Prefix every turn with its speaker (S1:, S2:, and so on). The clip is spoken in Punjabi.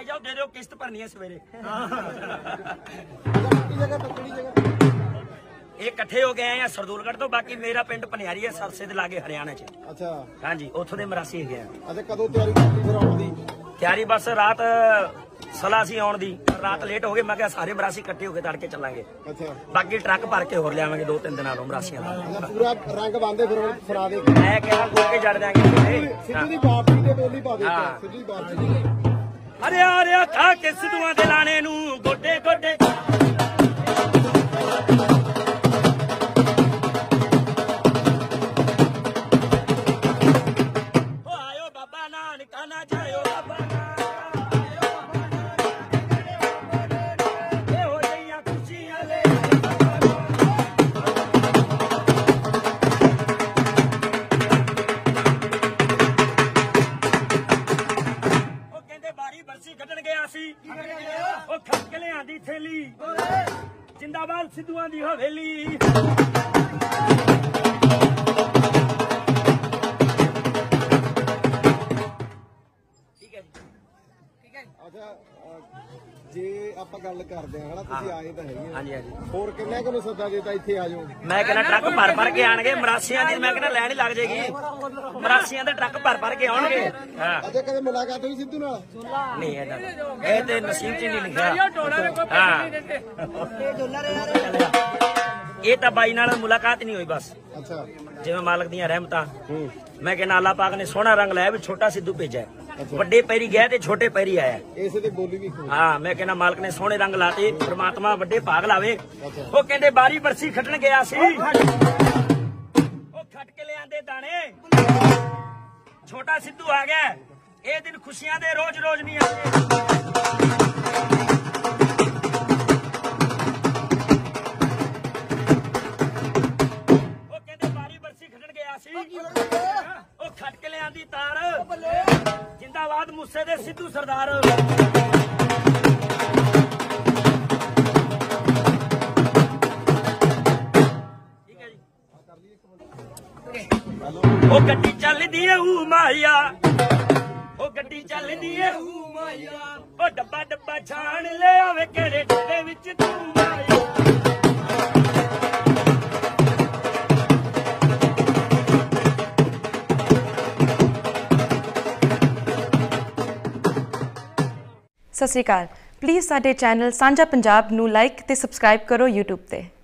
S1: जाओ दे दो किस्त भरनी है सवेरे ये इकट्ठे हो गए हैं सरदूलगढ़ तो बाकी मेरा पिंड पनियारी है सरसे दे लागे हरियाणा च
S2: अच्छा
S1: हाँ जी उथों दे मरासी है
S2: अच्छा कदों तैयारी करनी फिर आउण दी
S1: तैयारी बस रात सलाह सी आउण दी रात लेट हो गए मैं क्या सारे मरासी इकट्ठे होके तड़के चलांगे
S2: अच्छा
S1: बाकी ट्रक भर के होर लियावांगे 2-3 दिनां नूं मरासियां दा
S2: पूरा रंग बांधे फिर सुना दे
S1: मैं क्या गोल के जड़ देंगे
S2: सिद्धू दी बापी ते बोली पा दे सिद्धू दी बापी
S1: अरे अरे खा के सिद्धूआं दे लाणे नूं गोडे गोडे जिंदाबाद सिद्धूआं दी हवेली
S2: अच्छा जे ਆਪਾਂ ਗੱਲ ਕਰਦੇ ਆ ਹਨਾ ਤੁਸੀਂ ਆਏ ਤਾਂ ਹੈਗੇ
S1: ਹਾਂਜੀ ਹਾਂਜੀ
S2: ਹੋਰ ਕਿੰਨੇ ਕੁ ਨੂੰ ਸੱਦਾ ਦਿੱਤਾ ਇੱਥੇ ਆ ਜਾਓ
S1: ਮੈਂ ਕਹਿੰਦਾ ਟਰੱਕ ਭਰ ਕੇ ਆਣਗੇ ਮਰਾਸੀਆਂ ਦੀ ਮੈਂ ਕਹਿੰਦਾ ਲੈਣ ਹੀ ਲੱਗ ਜਾਏਗੀ ਮਰਾਸੀਆਂ ਦੇ ਟਰੱਕ ਭਰ ਕੇ ਆਉਣਗੇ ਹਾਂ
S2: ਅਜੇ ਕਦੇ ਮੁਲਾਕਾਤ ਹੋਈ ਸਿੱਧੂ ਨਾਲ
S1: ਨਹੀਂ ਇਹ ਤੇ ਨਸੀਬ ਚ ਨਹੀਂ ਲਿਖਿਆ ਹਾਂ ਇਹ ਤਾਂ ਬਾਈ ਨਾਲ ਮੁਲਾਕਾਤ ਨਹੀਂ ਹੋਈ ਬਸ
S2: ਅੱਛਾ
S1: ਜਿਵੇਂ ਮਾਲਕ ਦੀਆਂ ਰਹਿਮਤਾਂ ਮੈਂ ਕਹਿੰਦਾ ਅੱਲਾਹ ਪਾਕ ਨੇ ਸੋਹਣਾ ਰੰਗ ਲਾਇਆ ਵੀ ਛੋਟਾ ਸਿੱਧੂ ਭੇਜਿਆ ਵੱਡੇ ਪੈਰੀ ਗਿਆ ਤੇ ਛੋਟੇ ਪੈਰੀ ਆਇਆ
S2: ਇਸੇ ਤੇ ਬੋਲੀ ਵੀ
S1: ਹਾਂ ਮੈਂ ਕਹਿੰਦਾ ਮਾਲਕ ਨੇ ਸੋਹਣੇ ਰੰਗ ਲਾਤੇ ਪ੍ਰਮਾਤਮਾ ਵੱਡੇ ਭਾਗ ਲਾਵੇ ਉਹ ਕਹਿੰਦੇ ਬਾਰੀ ਬਰਸੀ ਖੱਟਣ ਗਿਆ ਸੀ ਉਹ ਖੱਟ ਕੇ ਲਿਆਂਦੇ ਦਾਣੇ ਛੋਟਾ ਸਿੱਧੂ ਆ ਗਿਆ ਇਹ ਦਿਨ ਖੁਸ਼ੀਆਂ ਦੇ ਰੋਜ਼ ਰੋਜ਼ ਨਹੀਂ ਆਉਂਦੇ ਉਹ ਖੱਟ ਕੇ ਲਿਆਂਦੀ ਤਾਰ ਜਿੰਦਾਬਾਦ ਮੂਸੇ ਦੇ ਸਿੱਧੂ ਸਰਦਾਰ ਠੀਕ ਹੈ ਜੀ ਉਹ ਗੱਡੀ ਚੱਲਦੀ ਏ ਹੂ ਮਾਇਆ ਉਹ ਗੱਡੀ ਚੱਲਦੀ ਏ ਹੂ ਮਾਇਆ ਉਹ ਡੱਬਾ ਡੱਬਾ ਛਾਣ ਲੈ ਆਵੇ ਕਿਹੜੇ ਡੱਬੇ ਵਿੱਚ ਤੂੰ ਮਾਇਆ
S3: सत श्री अकाल प्लीज़ साडे चैनल सांझा पंजाब नू लाइक ते सबसक्राइब करो यूट्यूब ते।